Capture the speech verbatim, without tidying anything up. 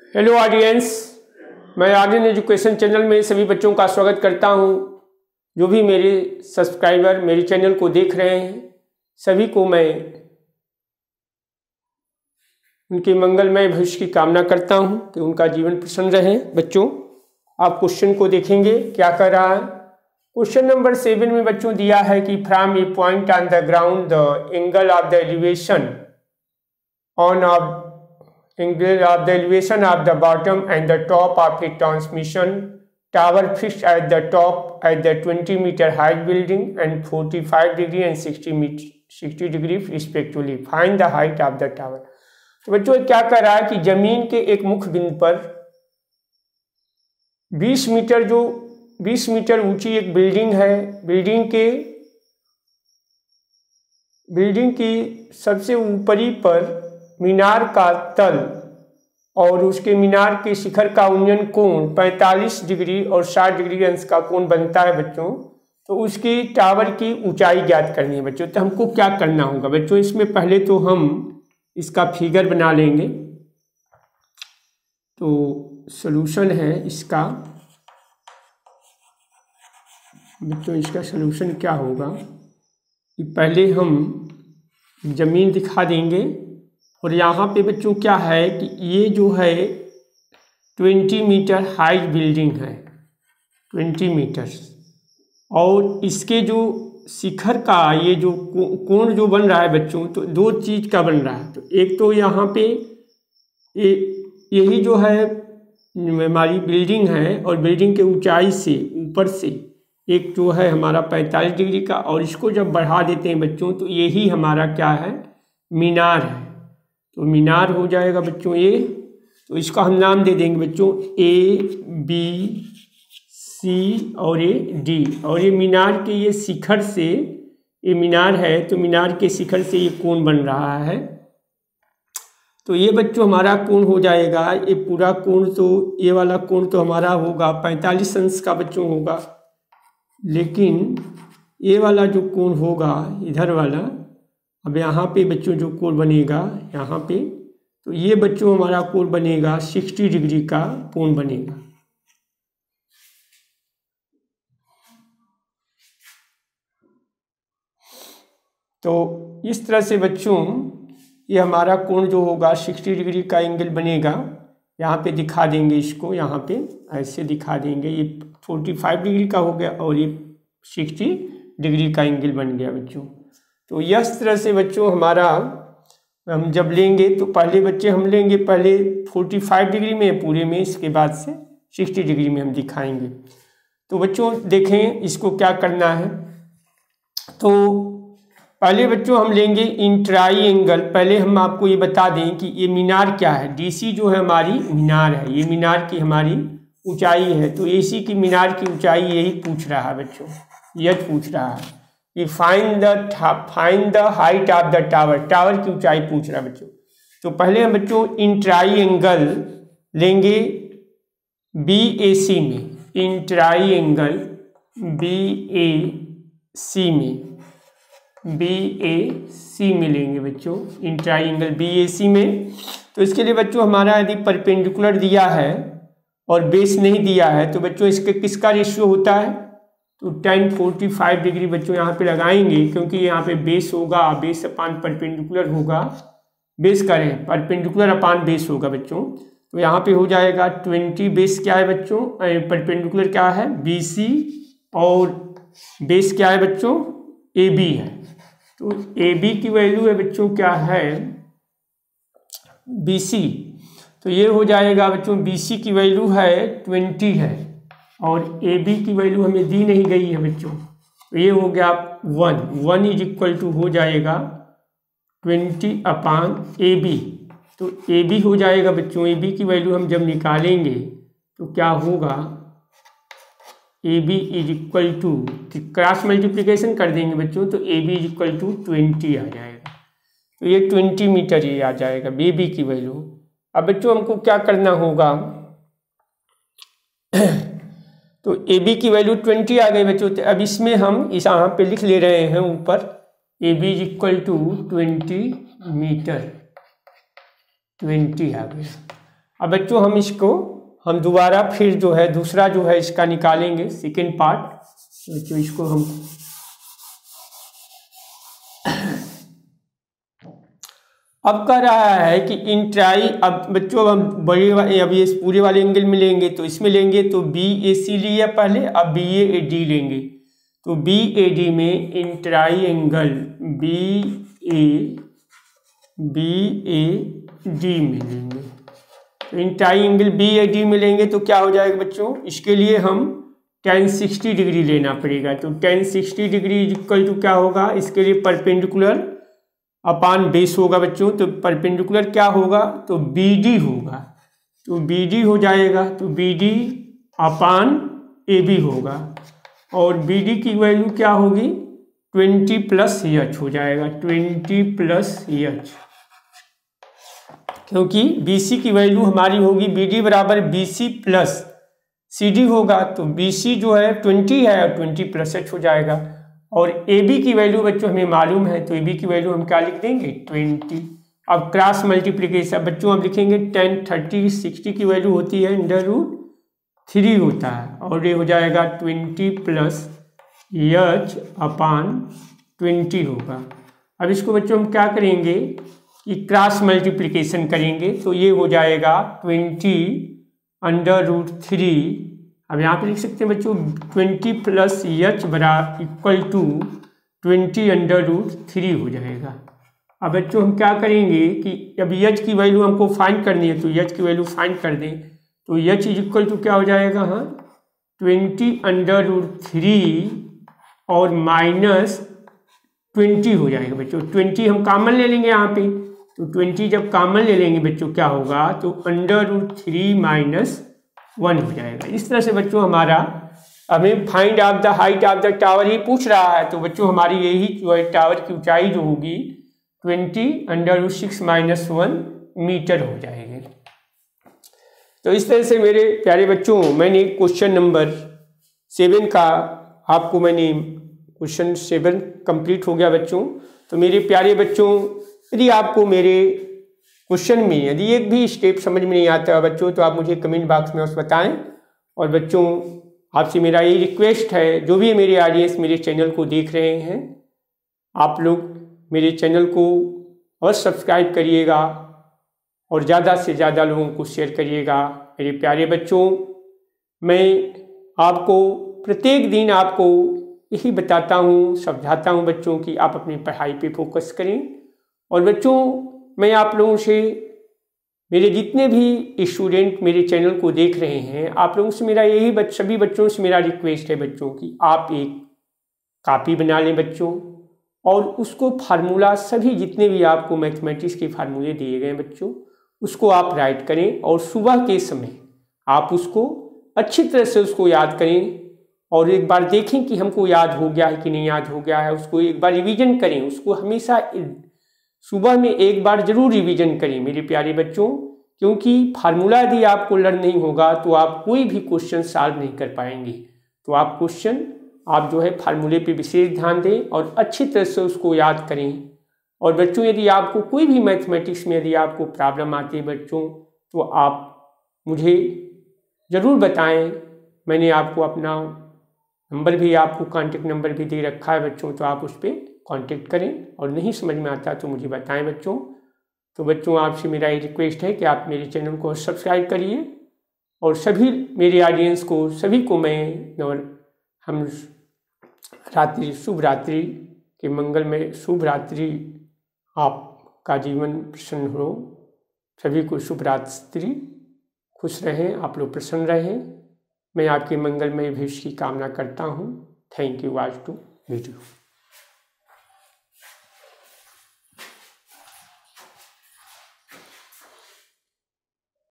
Hello audience, मैं Aryan education channel में सभी बच्चों का स्वागत करता हूं। जो भी मेरे सब्सक्राइबर मेरे चैनल को देख रहे हैं सभी को मैं उनके मंगलमय भविष्य की कामना करता हूं कि उनका जीवन प्रसन्न रहे। बच्चों, आप क्वेश्चन को देखेंगे क्या कर रहा है। क्वेश्चन नंबर सेवन में बच्चों दिया है कि from a point on the ground the angle of the elevation on of angle of the elevation of the bottom and the top of a transmission tower fixed at the top at the twenty meter height building and forty-five degree and sixty meter sixty degree respectively. Find the height of the tower. तो बच्चों क्या कर रहा है कि जमीन के एक मुख्य बिंदु पर बीस मीटर जो बीस मीटर ऊंची एक बिल्डिंग है। बिल्डिंग के बिल्डिंग की सबसे ऊपरी पर मीनार का तल और उसके मीनार के शिखर का उन्नयन कोण पैंतालीस डिग्री और साठ डिग्री अंश का कोण बनता है बच्चों। तो उसकी टावर की ऊंचाई ज्ञात करनी है बच्चों। तो हमको क्या करना होगा बच्चों, इसमें पहले तो हम इसका फिगर बना लेंगे। तो सॉल्यूशन है इसका बच्चों, इसका सॉल्यूशन क्या होगा कि पहले हम जमीन दिखा देंगे और यहाँ पे बच्चों क्या है कि ये जो है ट्वेंटी मीटर हाइट बिल्डिंग है, ट्वेंटी मीटर्स, और इसके जो शिखर का ये जो कोण जो बन रहा है बच्चों, तो दो चीज़ का बन रहा है। तो एक तो यहाँ पे ये यही जो है हमारी बिल्डिंग है और बिल्डिंग के ऊंचाई से ऊपर से एक जो है हमारा पैंतालीस डिग्री का, और इसको जब बढ़ा देते हैं बच्चों तो यही हमारा क्या है, मीनार है। तो मीनार हो जाएगा बच्चों ये। तो इसका हम नाम दे देंगे बच्चों ए बी सी और ए डी। और ये मीनार के ये शिखर से, ये मीनार है तो मीनार के शिखर से ये कोण बन रहा है। तो ये बच्चों हमारा कोण हो जाएगा, ये पूरा कोण तो ये वाला कोण तो हमारा होगा पैंतालीस अंश का बच्चों होगा, लेकिन ये वाला जो कोण होगा इधर वाला, अब यहाँ पे बच्चों जो कोण बनेगा यहाँ पे, तो ये बच्चों हमारा कोण बनेगा साठ डिग्री का कोण बनेगा। तो इस तरह से बच्चों ये हमारा कोण जो होगा साठ डिग्री का एंगल बनेगा। यहाँ पे दिखा देंगे इसको, यहाँ पे ऐसे दिखा देंगे, ये पैंतालीस डिग्री का हो गया और ये साठ डिग्री का एंगल बन गया बच्चों। तो इस तरह से बच्चों हमारा हम जब लेंगे तो पहले बच्चे हम लेंगे पहले पैंतालीस डिग्री में पूरे में, इसके बाद से साठ डिग्री में हम दिखाएंगे। तो बच्चों देखें इसको क्या करना है। तो पहले बच्चों हम लेंगे इन ट्राइएंगल। पहले हम आपको ये बता दें कि ये मीनार क्या है। डीसी जो है हमारी मीनार है, ये मीनार की हमारी ऊंचाई है। तो एसी की मीनार की ऊंचाई यही पूछ रहा है बच्चों, यह पूछ रहा है कि find the find the height of the tower. Tower की ऊंचाई पूछ रहा है बच्चों। तो पहले हम बच्चों इन ट्राइएंगल लेंगे बी ए सी में, इन ट्राइएंगल बी ए सी में, बी ए सी में लेंगे बच्चों, इन ट्राइएंगल बी ए सी में। तो इसके लिए बच्चों हमारा यदि परपेंडिकुलर दिया है और बेस नहीं दिया है तो बच्चों इसके किसका रेशियो होता है, तो टेन फोर्टी फाइव डिग्री बच्चों यहाँ पे लगाएंगे, क्योंकि यहाँ पे बेस होगा, बेस अपान परपेंडिकुलर होगा, बेस करें परपेंडिकुलर अपान बेस होगा बच्चों। तो यहाँ पे हो जाएगा ट्वेंटी, बेस क्या है बच्चों, परपेंडिकुलर क्या है बी सी, और बेस क्या है बच्चों ए बी है। तो ए बी की वैल्यू है बच्चों क्या है बी सी। तो ये हो जाएगा बच्चों बी सी की वैल्यू है ट्वेंटी है और ए बी की वैल्यू हमें दी नहीं गई है बच्चों। तो ये हो गया one, one is equal to हो जाएगा ट्वेंटी अपान ए बी। तो ए बी हो जाएगा बच्चों, ए बी की वैल्यू हम जब निकालेंगे तो क्या होगा, A B is equal to, cross multiplication कर देंगे बच्चों तो A B is equal to twenty आ जाएगा। तो ये ट्वेंटी मीटर ये आ जाएगा ए बी की वैल्यू। अब बच्चों हमको क्या करना होगा, तो ए बी की वैल्यू ट्वेंटी आ गई बच्चों। तो अब इसमें हम इस यहाँ पे लिख ले रहे हैं ऊपर A B is equal to twenty metre, twenty आ गया। अब बच्चों हम इसको हम दोबारा फिर जो है दूसरा जो है इसका निकालेंगे सेकेंड पार्ट। बच्चों इसको हम अब कह रहा है कि इन ट्राई, अब बच्चों हम बड़े अब ये पूरे वाले एंगल में लेंगे तो इसमें लेंगे तो बी ए सी लिया पहले, अब बी ए डी लेंगे तो बी ए डी में in triangle B A B A D में लेंगे तो in triangle B A D में लेंगे तो क्या हो जाएगा बच्चों, इसके लिए हम टेन सिक्सटी डिग्री लेना पड़ेगा। तो tan sixty degree equal to क्या होगा, इसके लिए परपेंडिकुलर अपान बेस होगा बच्चों। तो परपेंडिकुलर क्या होगा, तो बी डी होगा, तो बी डी हो जाएगा, तो B D upon A B होगा और बी डी की वैल्यू क्या होगी, ट्वेंटी प्लस एच हो जाएगा, ट्वेंटी प्लस एच, क्योंकि बी सी की वैल्यू हमारी होगी बी डी बराबर B C plus C D होगा। तो बी सी जो है ट्वेंटी है और ट्वेंटी प्लस एच हो जाएगा और ए बी की वैल्यू बच्चों हमें मालूम है तो ए बी की वैल्यू हम क्या लिख देंगे, ट्वेंटी। अब क्रॉस मल्टीप्लिकेशन बच्चों हम लिखेंगे टेन थर्टी सिक्सटी की वैल्यू होती है अंडर रूट थ्री होता है और ये हो जाएगा twenty plus H upon twenty होगा। अब इसको बच्चों हम क्या करेंगे कि क्रॉस मल्टीप्लिकेशन करेंगे तो ये हो जाएगा ट्वेंटी अंडर रूट थ्री। अब यहाँ पे लिख सकते हैं बच्चों ट्वेंटी प्लस एच बराबर equal to twenty under root three हो जाएगा। अब बच्चों हम क्या करेंगे कि अब एच की वैल्यू हमको फाइंड करनी है तो एच की वैल्यू फाइंड कर दें तो एच इज इक्वल टू क्या हो जाएगा, हाँ ट्वेंटी अंडर रूट थ्री और माइनस ट्वेंटी हो जाएगा बच्चों। ट्वेंटी हम कॉमन ले लेंगे यहाँ पे तो ट्वेंटी जब कॉमन ले लेंगे बच्चों क्या होगा, तो under root three minus one हो जाएगा। इस तरह से बच्चों हमारा हमें find of the height of the tower ही पूछ रहा है तो बच्चों हमारी यही जो है टावर की ऊंचाई जो होगी twenty under root six minus one metre हो जाएगी। तो इस तरह से मेरे प्यारे बच्चों मैंने क्वेश्चन नंबर सेवन का आपको मैंने क्वेश्चन सेवन कंप्लीट हो गया बच्चों। तो मेरे प्यारे बच्चों यदि आपको मेरे क्वेश्चन में यदि एक भी स्टेप समझ में नहीं आता है बच्चों तो आप मुझे कमेंट बॉक्स में उस बताएं। और बच्चों आपसे मेरा ये रिक्वेस्ट है, जो भी मेरे ऑडियंस मेरे चैनल को देख रहे हैं आप लोग मेरे चैनल को और सब्सक्राइब करिएगा और ज़्यादा से ज़्यादा लोगों को शेयर करिएगा। मेरे प्यारे बच्चों मैं आपको प्रत्येक दिन आपको यही बताता हूँ समझाता हूँ बच्चों कि आप अपनी पढ़ाई पे फोकस करें। और बच्चों मैं आप लोगों से मेरे जितने भी स्टूडेंट मेरे चैनल को देख रहे हैं आप लोगों से मेरा यही बच, सभी बच्चों से मेरा रिक्वेस्ट है बच्चों कि आप एक कॉपी बना लें बच्चों और उसको फार्मूला सभी जितने भी आपको मैथमेटिक्स के फार्मूले दिए गए बच्चों उसको आप राइट करें और सुबह के समय आप उसको अच्छी तरह से उसको याद करें और एक बार देखें कि हमको याद हो गया है कि नहीं याद हो गया है। उसको एक बार रिवीजन करें, उसको हमेशा सुबह में एक बार जरूर रिवीजन करें मेरे प्यारे बच्चों, क्योंकि फार्मूला यदि आपको लर्न नहीं होगा तो आप कोई भी क्वेश्चन सॉल्व नहीं कर पाएंगे। तो आप क्वेश्चन आप जो है फार्मूले पे विशेष ध्यान दें और अच्छी तरह से उसको याद करें। और बच्चों यदि आपको कोई भी मैथमेटिक्स में यदि आपको प्रॉब्लम आती है बच्चों तो आप मुझे ज़रूर बताएं। मैंने आपको अपना नंबर भी आपको कांटेक्ट नंबर भी दे रखा है बच्चों, तो आप उस पर कांटेक्ट करें और नहीं समझ में आता तो मुझे बताएं बच्चों। तो बच्चों आपसे मेरा ये रिक्वेस्ट है कि आप मेरे चैनल को सब्सक्राइब करिए और सभी मेरे ऑडियंस को सभी को मैं और हम रात्रि शुभ रात्रि के मंगल में शुभ रात्रि आपका जीवन प्रसन्न हो। सभी को शुभ रात्रि, खुश रहें, आप लोग प्रसन्न रहें। मैं आपके मंगलमय भविष्य की कामना करता हूँ। Thank you. Watch to video.